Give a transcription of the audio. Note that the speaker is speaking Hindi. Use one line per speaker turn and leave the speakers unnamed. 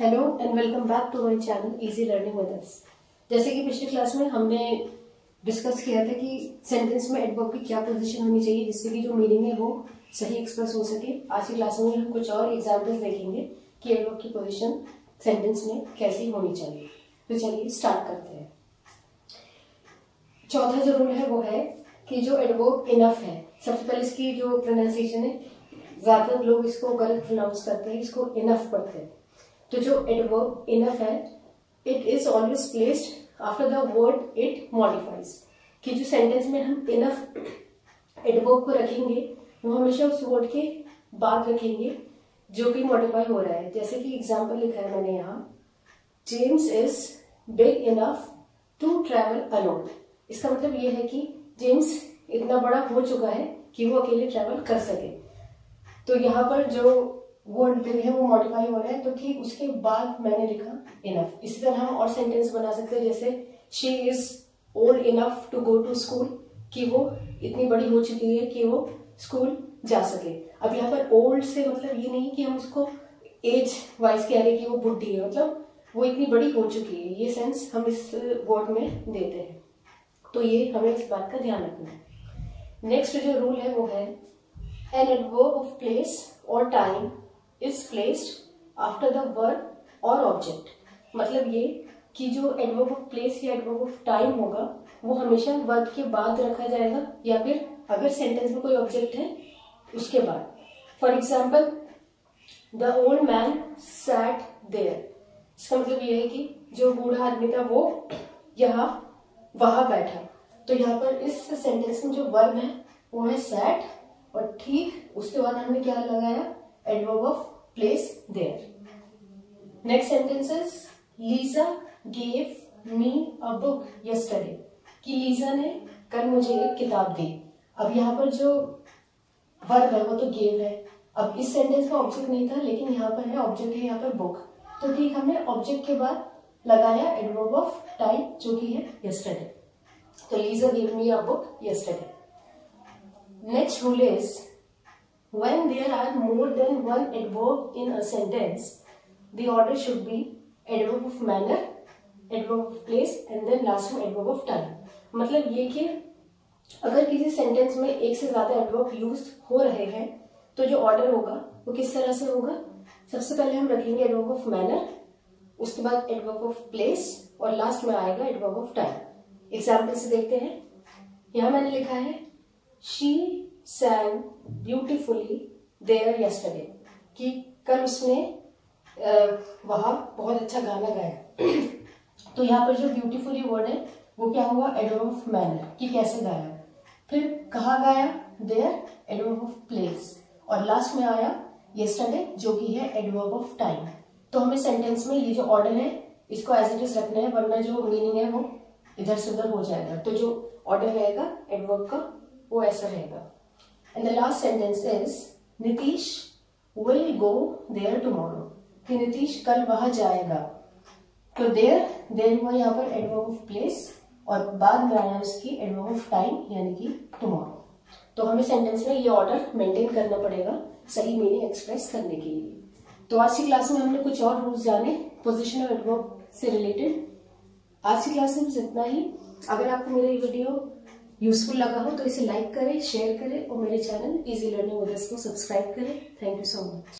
Hello and welcome back to my channel easy learning with us. जैसे कि पिछली क्लास में हमने डिस्कस किया था कि सेंटेंस में एडवर्ब की क्या पोजीशन होनी चाहिए जिससे कि जो मीनिंग है वो सही एक्सप्रेस हो सके। आज की क्लास में हम कुछ और एग्जांपल्स देखेंगे कि एडवर्ब की पोजीशन सेंटेंस में कैसी होनी चाहिए। तो चलिए स्टार्ट करते हैं। चौथा जो रूल है वो है कि जो एडवर्ब इनफ है, सबसे पहले इसकी जो प्रोनाउंसिएशन है, ज्यादातर लोग इसको गलत प्रोनाउंस करते हैं, इसको इनफ पढ़ते हैं। तो जो एडवर्ब इनफ है, it is always placed after the word it modifies. कि जो सेंटेंस में हम इनफ एडवर्ब को रखेंगे वो हमेशा उस वर्ड के बाद रखेंगे जो कि मॉडिफाई हो रहा है। जैसे कि एग्जांपल लिखा है मैंने यहाँ, James is big enough to travel alone. इसका मतलब ये है कि जेम्स इतना बड़ा हो चुका है कि वो अकेले ट्रैवल कर सके। तो यहाँ पर जो वर्ड बिग है वो मॉडिफाई हो रहा है, तो ठीक उसके बाद मैंने लिखा इनफ। इसी तरह हम और सेंटेंस बना सकते हैं, जैसे she is old enough to go to school, कि वो इतनी बड़ी हो चुकी है कि वो स्कूल जा सके। अब यहाँ पर ओल्ड से मतलब ये नहीं कि हम उसको एज वाइज कह रहे हैं कि वो बुढ़ी है, मतलब वो इतनी बड़ी हो चुकी है, ये सेंस हम इस वर्ड में देते हैं। तो ये हमें इस बात का ध्यान रखना है। नेक्स्ट जो रूल है वो है एन एडवर्ब ऑफ प्लेस और time is placed after the verb और ऑब्जेक्ट। मतलब ये कि जो एडवर्ब ऑफ प्लेस या एडवर्ब ऑफ टाइम होगा वो हमेशा वर्ब के बाद रखा जाएगा या फिर अगर सेंटेंस में कोई ऑब्जेक्ट है उसके बाद। For example, the old man sat there. इसका मतलब ये है कि जो बूढ़ा आदमी था वो वहां बैठा। तो यहाँ पर इस सेंटेंस में जो वर्ब है वो है सैट, और ठीक उसके बाद हमने क्या लगाया, adverb of place there. Next sentence is Lisa gave me a book yesterday. कि लीजा ने कल मुझे एक किताब दी। अब यहाँ पर जो वर्ब है वो तो गेव है। अब इस सेंटेंस में ऑब्जेक्ट नहीं था, लेकिन यहाँ पर है ऑब्जेक्ट है यहाँ पर बुक। तो ठीक हमने ऑब्जेक्ट के बाद लगाया एडवर्ब ऑफ टाइम जो कि है यस्टरडे। तो Lisa gave me a book yesterday. Next rule is when there are more than one adverb in a sentence, the order should be adverb of manner, adverb of place and then last में adverb of time। मतलब ये कि अगर किसी सेंटेंस में एक से ज्यादा एडवर्ब यूज हो रहे हैं तो जो ऑर्डर होगा वो किस तरह से होगा। सबसे पहले हम रखेंगे एडवर्ब ऑफ मैनर, उसके बाद एडवर्ब ऑफ प्लेस और लास्ट में आएगा एडवर्ब ऑफ टाइम। एग्जाम्पल से देखते हैं। यहाँ मैंने लिखा है She sang beautifully there yesterday। कि कल उसने वहां बहुत अच्छा गाना गाया। तो यहाँ पर जो ब्यूटीफुली वर्ड है वो क्या हुआ, एडवर्ब ऑफ मैनर, कि कैसे गाया। फिर कहाँ गाया, देयर, एडवर्ब ऑफ प्लेस, और लास्ट में आया yesterday जो कि है एडवर्ब ऑफ टाइम। तो हमें सेंटेंस में ये जो ऑर्डर है इसको एज इट इज रखना है, वरना जो मीनिंग है वो इधर से उधर हो जाएगा। तो जो ऑर्डर रहेगा एडवर्ब का वो ऐसा रहेगा। And the last sentence is Nitish will go there tomorrow. कि नीतीश कल वहां जाएगा। तो देयर हुआ यहाँ पर एडवर्ब ऑफ प्लेस और बाद में आया उसकी एडवर्ब ऑफ टाइम यानी कि टुमारो। तो हमें सेंटेंस में ये ऑर्डर मेंटेन करना पड़ेगा सही मीनिंग एक्सप्रेस करने के लिए। तो आज की क्लास में हमने कुछ और रूल्स जाने पोजिशन ऑफ एडवर्ब से रिलेटेड। आज की क्लास में बस इतना ही। अगर आपको मेरा ये वीडियो यूजफुल लगा हो तो इसे लाइक करें, शेयर करें और मेरे channel easy learning with us को सब्सक्राइब करें। Thank you so much.